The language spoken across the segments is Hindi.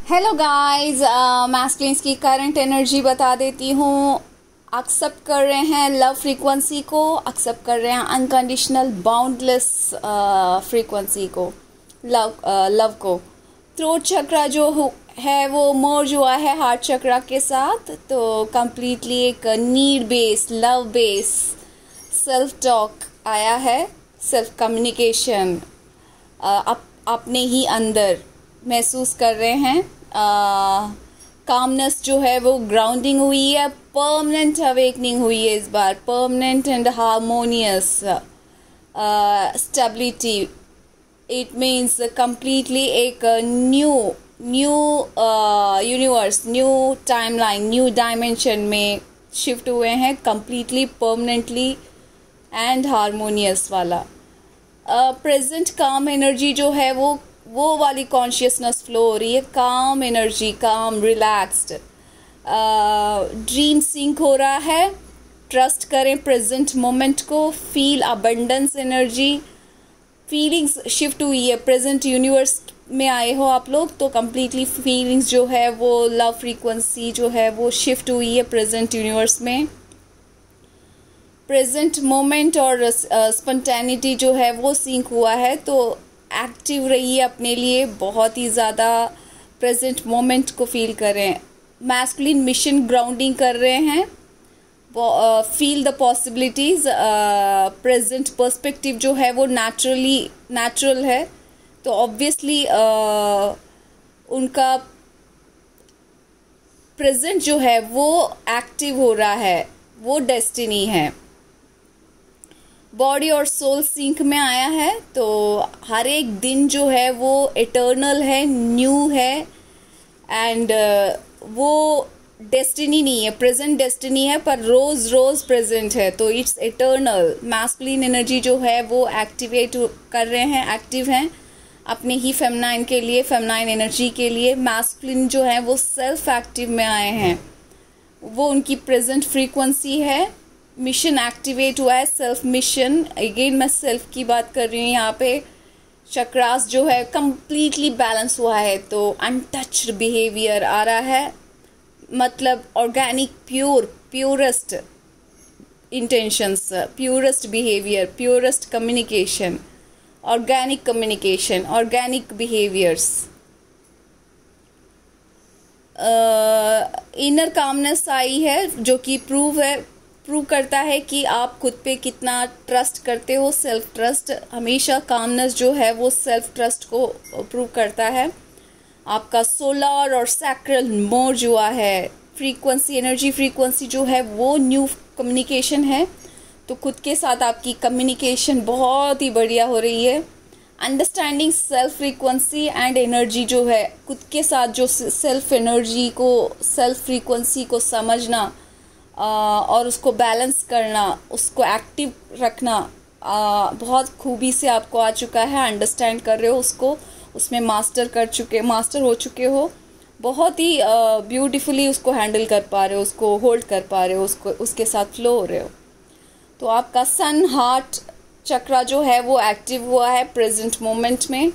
हेलो गाइस, मैस्कुलिन्स की करंट एनर्जी बता देती हूँ। एक्सेप्ट कर रहे हैं लव फ्रीक्वेंसी को, एक्सेप्ट कर रहे हैं अनकंडीशनल बाउंडलेस फ्रीक्वेंसी को, लव को। थ्रोट चक्रा जो है वो मर्ज हुआ है हार्ट चक्रा के साथ, तो कम्प्लीटली एक need base, love base self talk आया है, सेल्फ कम्युनिकेशन अपने ही अंदर महसूस कर रहे हैं। कामनेस जो है वो ग्राउंडिंग हुई है, परमानेंट अवेकनिंग हुई है इस बार, permanent and harmonious stability. It means completely एक new universe, new timeline, new dimension में शिफ्ट हुए हैं, कम्प्लीटली परमानेंटली एंड हार्मोनियस वाला। प्रेजेंट काम एनर्जी जो है वो वाली कॉन्शियसनेस फ्लो हो रही है, काम एनर्जी, काम रिलैक्स्ड। ड्रीम सिंक हो रहा है। ट्रस्ट करें प्रेजेंट मोमेंट को, feel abundance energy, feelings shift हुई है। प्रेजेंट यूनिवर्स में आए हो आप लोग तो कम्प्लीटली फीलिंग्स जो है वो लव फ्रीक्वेंसी जो है वो शिफ्ट हुई है प्रेजेंट यूनिवर्स में। प्रेजेंट मोमेंट और स्पॉन्टेनिटी जो है वो सिंक हुआ है, तो एक्टिव रहिए अपने लिए, बहुत ही ज़्यादा प्रेजेंट मोमेंट को फील करें। मैस्कुलिन मिशन ग्राउंडिंग कर रहे हैं, feel the possibilities. Present perspective जो है वो नेचुरल है, तो ऑब्वियसली उनका प्रेजेंट जो है वो एक्टिव हो रहा है, वो डेस्टिनी है। बॉडी और सोल सिंक में आया है, तो हर एक दिन जो है वो इटर्नल है, न्यू है, एंड वो डेस्टिनी नहीं है, प्रेजेंट डेस्टिनी है, पर रोज रोज प्रेजेंट है, तो इट्स इटर्नल। मैस्कुलिन एनर्जी जो है वो एक्टिवेट कर रहे हैं, एक्टिव हैं अपने ही फेमिनाइन के लिए, फेमिनाइन एनर्जी के लिए। मैस्कुलिन जो है वो सेल्फ एक्टिव में आए हैं, वो उनकी प्रेजेंट फ्रीक्वेंसी है। मिशन एक्टिवेट हुआ है, सेल्फ मिशन। अगेन मैं सेल्फ की बात कर रही हूँ यहाँ पे। चक्रास जो है कम्प्लीटली बैलेंस हुआ है, तो अनटच्ड बिहेवियर आ रहा है, मतलब organic, purest intentions, purest behaviour, purest communication, organic communication, organic behaviours. Inner calmness आई है, जो कि प्रूव करता है कि आप खुद पे कितना ट्रस्ट करते हो। सेल्फ ट्रस्ट, हमेशा कामनेस जो है वो सेल्फ ट्रस्ट को प्रूव करता है। आपका सोलर और सैक्रल मर्ज हुआ है, फ्रीक्वेंसी, एनर्जी फ्रीक्वेंसी जो है वो न्यू कम्युनिकेशन है, तो खुद के साथ आपकी कम्युनिकेशन बहुत ही बढ़िया हो रही है। Understanding self frequency and energy जो है, खुद के साथ जो सेल्फ एनर्जी को, सेल्फ फ्रीक्वेंसी को समझना और उसको बैलेंस करना, उसको एक्टिव रखना, बहुत खूबी से आपको आ चुका है। अंडरस्टैंड कर रहे हो उसको, उसमें मास्टर हो चुके हो, बहुत ही ब्यूटीफुली उसको हैंडल कर पा रहे हो, उसको होल्ड कर पा रहे हो, उसको उसके साथ फ्लो हो रहे हो। तो आपका सन हार्ट चक्रा जो है वो एक्टिव हुआ है प्रेजेंट मोमेंट में।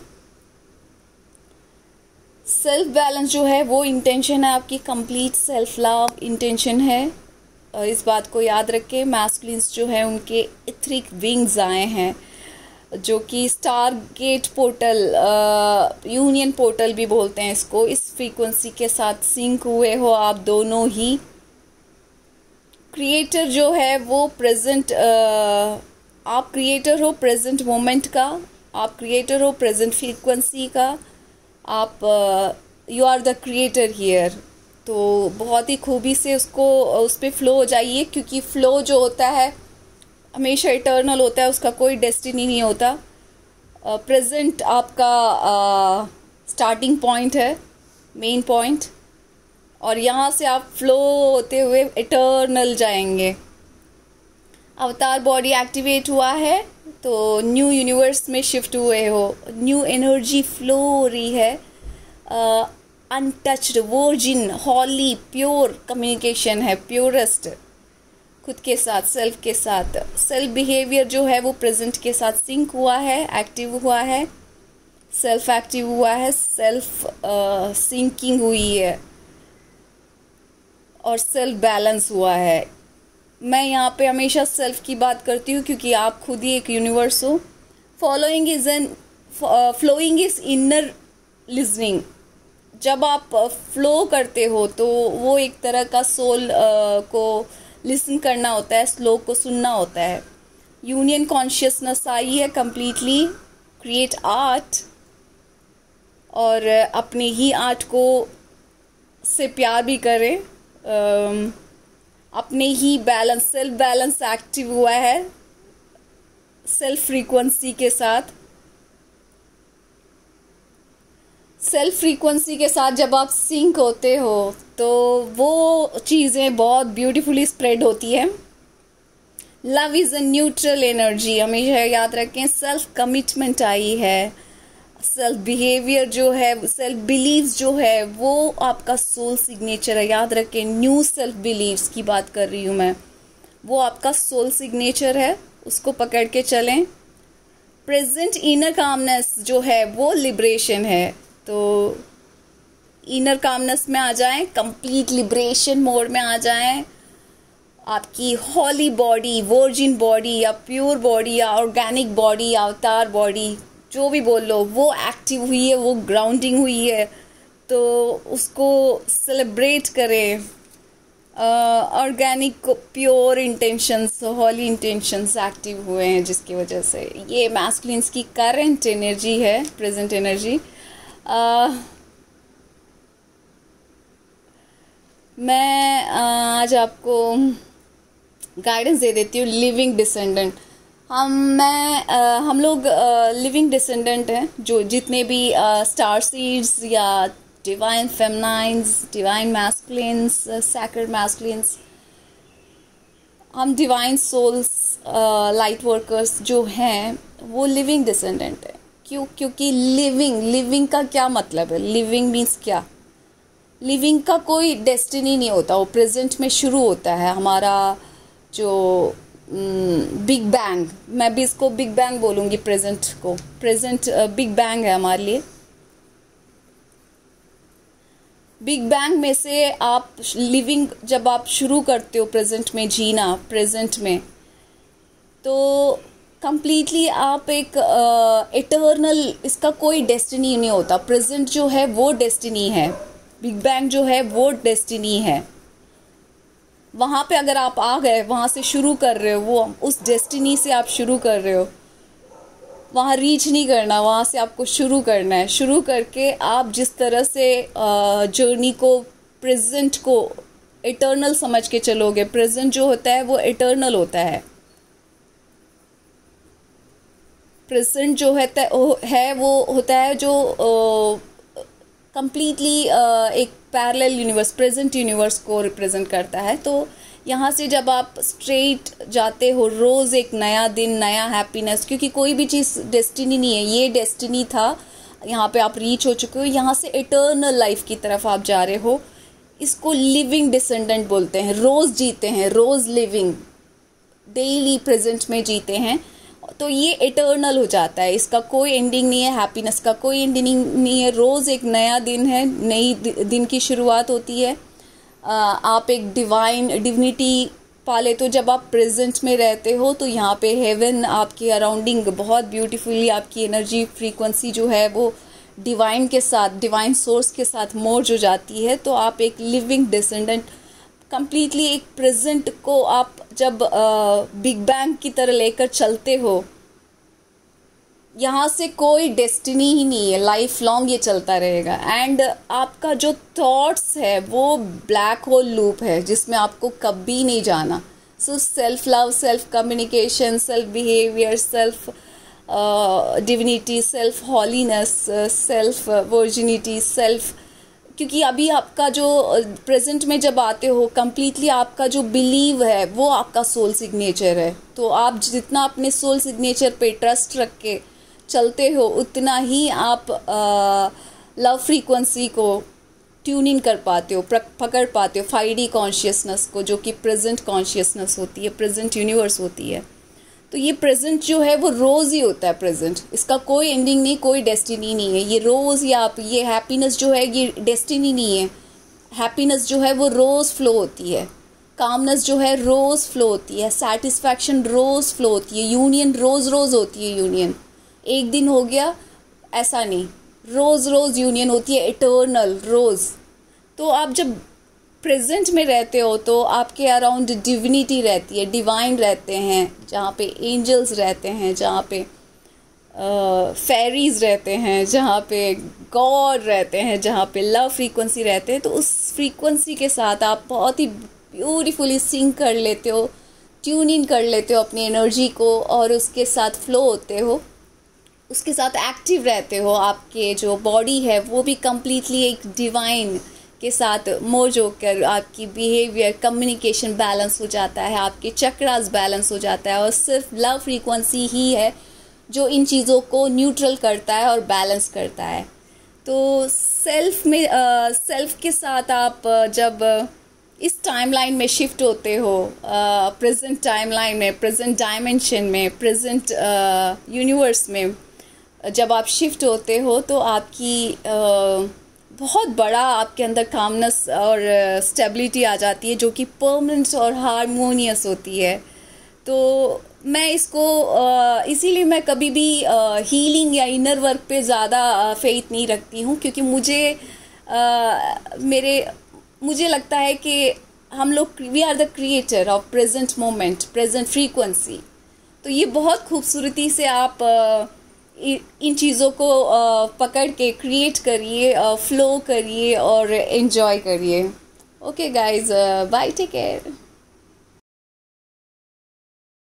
सेल्फ बैलेंस जो है वो इंटेंशन है आपकी, कंप्लीट सेल्फ लव इंटेंशन है। इस बात को याद रखें। मैस्कुलिन्स जो है उनके इथरिक विंग्स आए हैं, जो कि star gate portal, union portal भी बोलते हैं इसको। इस फ्रीक्वेंसी के साथ सिंक हुए हो आप दोनों ही। क्रिएटर जो है वो प्रेजेंट, आप क्रिएटर हो प्रेजेंट मोमेंट का, आप क्रिएटर हो प्रेजेंट फ्रीक्वेंसी का, आप you are the creator here. तो बहुत ही खूबी से उस पर फ्लो हो जाइए, क्योंकि फ्लो जो होता है हमेशा इटर्नल होता है, उसका कोई डेस्टिनी नहीं होता। प्रेजेंट आपका स्टार्टिंग पॉइंट है, मेन पॉइंट, और यहाँ से आप फ्लो होते हुए इटर्नल जाएंगे। अवतार बॉडी एक्टिवेट हुआ है, तो न्यू यूनिवर्स में शिफ्ट हुए हो, न्यू एनर्जी फ्लो हो रही है। Untouched, virgin, holy, pure communication है, प्योरेस्ट खुद के साथ, सेल्फ के साथ। सेल्फ बिहेवियर जो है वो प्रेजेंट के साथ सिंक हुआ है, एक्टिव हुआ है। सेल्फ एक्टिव हुआ है, सेल्फ सिंकिंग हुई है और सेल्फ बैलेंस हुआ है। मैं यहाँ पे हमेशा सेल्फ की बात करती हूँ क्योंकि आप खुद ही एक यूनिवर्स हो। Following is an flowing is inner listening. जब आप फ्लो करते हो तो वो एक तरह का सोल को लिसन करना होता है, स्लो को सुनना होता है। यूनियन कॉन्शियसनेस आई है कंप्लीटली, क्रिएट आर्ट, और अपने ही आर्ट को से प्यार भी करें। अपने ही बैलेंस, सेल्फ बैलेंस एक्टिव हुआ है सेल्फ फ्रीक्वेंसी के साथ। सेल्फ फ्रीक्वेंसी के साथ जब आप सिंक होते हो तो वो चीज़ें बहुत ब्यूटीफुली स्प्रेड होती है। Love is a neutral energy, हमेशा याद रखें। सेल्फ कमिटमेंट आई है, सेल्फ बिहेवियर जो है, सेल्फ बिलीव्स जो है वो आपका सोल सिग्नेचर है। याद रखें, न्यू सेल्फ बिलीव्स की बात कर रही हूँ मैं, वो आपका सोल सिग्नेचर है, उसको पकड़ के चलें। प्रेजेंट इनर कामनेस जो है वो लिबरेशन है, तो इनर कामनेस में आ जाएं, कंप्लीट लिबरेशन मोड में आ जाएं। आपकी हॉली बॉडी, वर्जिन बॉडी या प्योर बॉडी या ऑर्गेनिक बॉडी या अवतार बॉडी, जो भी बोल लो, वो एक्टिव हुई है, वो ग्राउंडिंग हुई है, तो उसको सेलिब्रेट करें। Organic pure intentions, holy intentions active हुए हैं, जिसकी वजह से ये मैस्कुलिन्स की करंट एनर्जी है, प्रेजेंट एनर्जी। मैं आज आपको गाइडेंस दे देती हूँ। लिविंग डिसेंडेंट, हम लोग लिविंग डिसेंडेंट हैं, जो जितने भी स्टार सीड्स या divine feminines, divine masculines, sacred masculines, हम डिवाइन सोल्स, लाइट वर्कर्स जो हैं वो लिविंग डिसेंडेंट है। क्यों? क्योंकि लिविंग का क्या मतलब है? लिविंग मीन्स क्या? लिविंग का कोई डेस्टिनी नहीं होता, वो प्रेजेंट में शुरू होता है। हमारा जो बिग बैंग, मैं भी इसको बिग बैंग बोलूँगी, प्रेजेंट को, प्रेजेंट बिग बैंग है हमारे लिए। बिग बैंग में से आप लिविंग जब आप शुरू करते हो प्रेजेंट में जीना, प्रेजेंट में, तो कंप्लीटली आप एक इटर्नल, इसका कोई डेस्टिनी नहीं होता। प्रेजेंट जो है वो डेस्टिनी है, बिग बैंग जो है वो डेस्टिनी है। वहाँ पे अगर आप आ गए, वहाँ से शुरू कर रहे हो, वो उस डेस्टिनी से आप शुरू कर रहे हो, वहाँ रीच नहीं करना, वहाँ से आपको शुरू करना है। शुरू करके आप जिस तरह से जर्नी को, प्रेजेंट को इटर्नल समझ के चलोगे, प्रेजेंट जो होता है वो इटर्नल होता है। प्रेजेंट जो है वो होता है जो कंप्लीटली एक पैरेलल यूनिवर्स, प्रेजेंट यूनिवर्स को रिप्रेजेंट करता है। तो यहाँ से जब आप स्ट्रेट जाते हो, रोज़ एक नया दिन, नया हैप्पीनेस, क्योंकि कोई भी चीज़ डेस्टिनी नहीं है, ये डेस्टिनी था, यहाँ पे आप रीच हो चुके हो, यहाँ से इटर्नल लाइफ की तरफ आप जा रहे हो। इसको लिविंग डिसेंडेंट बोलते हैं। रोज़ जीते हैं, रोज़ लिविंग, डेली प्रेजेंट में जीते हैं, तो ये इटर्नल हो जाता है। इसका कोई एंडिंग नहीं है, हैप्पीनेस का कोई एंडिंग नहीं है। रोज़ एक नया दिन है, नई दिन की शुरुआत होती है। आप एक डिविनिटी पाले, तो जब आप प्रेजेंट में रहते हो तो यहाँ पे हेवन आपकी अराउंडिंग बहुत ब्यूटीफुली, आपकी एनर्जी फ्रीक्वेंसी जो है वो डिवाइन के साथ, डिवाइन सोर्स के साथ मर्ज हो जाती है। तो आप एक लिविंग डिसेंडेंट, कंप्लीटली एक प्रेजेंट को आप जब बिग बैंग की तरह लेकर चलते हो, यहाँ से कोई डेस्टिनी ही नहीं है, लाइफ लॉन्ग ये चलता रहेगा। एंड आपका जो थॉट्स है वो ब्लैक होल लूप है, जिसमें आपको कभी नहीं जाना। So self love, self communication, self behaviour, self divinity, self holiness, self virginity, self, क्योंकि अभी आपका जो प्रेजेंट में जब आते हो, कंप्लीटली आपका जो बिलीव है वो आपका सोल सिग्नेचर है। तो आप जितना अपने सोल सिग्नेचर पे ट्रस्ट रख के चलते हो, उतना ही आप लव फ्रीक्वेंसी को ट्यून इन कर पाते हो, पकड़ पाते हो 5D कॉन्शियसनेस को, जो कि प्रेजेंट कॉन्शियसनेस होती है, प्रेजेंट यूनिवर्स होती है। तो ये प्रेजेंट जो है वो रोज़ ही होता है प्रेजेंट, इसका कोई एंडिंग नहीं, कोई डेस्टिनी नहीं है। ये रोज़ या आप ये हैप्पीनेस जो है ये डेस्टिनी नहीं है। हैप्पीनेस जो है वो रोज़ फ्लो होती है, कामनेस जो है रोज़ फ्लो होती है, सेटिस्फैक्शन रोज़ फ्लो होती है, यूनियन रोज़ रोज़ होती है। यूनियन एक दिन हो गया ऐसा नहीं, रोज़ रोज़ यूनियन होती है, इटर्नल रोज़। तो आप जब प्रेजेंट में रहते हो तो आपके अराउंड डिविनिटी रहती है, डिवाइन रहते हैं, जहाँ पे एंजल्स रहते हैं, जहाँ पे फेरीज रहते हैं, जहाँ पे गॉड रहते हैं, जहाँ पे लव फ्रीक्वेंसी रहते हैं। तो उस फ्रीक्वेंसी के साथ आप बहुत ही ब्यूटीफुली सिंक कर लेते हो, ट्यून इन कर लेते हो अपनी एनर्जी को, और उसके साथ फ्लो होते हो, उसके साथ एक्टिव रहते हो। आपके जो बॉडी है वो भी कम्प्लीटली एक डिवाइन के साथ मर्ज होकर आपकी बिहेवियर, कम्युनिकेशन बैलेंस हो जाता है, आपके चक्रास बैलेंस हो जाता है। और सिर्फ लव फ्रीक्वेंसी ही है जो इन चीज़ों को न्यूट्रल करता है और बैलेंस करता है। तो सेल्फ के साथ आप जब इस टाइमलाइन में शिफ्ट होते हो, प्रेजेंट टाइमलाइन में, प्रेजेंट डायमेंशन में, प्रेजेंट यूनिवर्स में जब आप शिफ्ट होते हो तो आपकी बहुत बड़ा आपके अंदर कामनेस और स्टेबिलिटी आ जाती है, जो कि परमानेंट और हारमोनियस होती है। तो मैं इसको इसीलिए मैं कभी भी हीलिंग या इनर वर्क पे ज़्यादा फेथ नहीं रखती हूँ, क्योंकि मुझे लगता है कि हम लोग we are the creator of present moment, present frequency. तो ये बहुत खूबसूरती से आप इन चीज़ों को पकड़ के क्रिएट करिए, फ्लो करिए और एंजॉय करिए। Okay guys, bye, take care.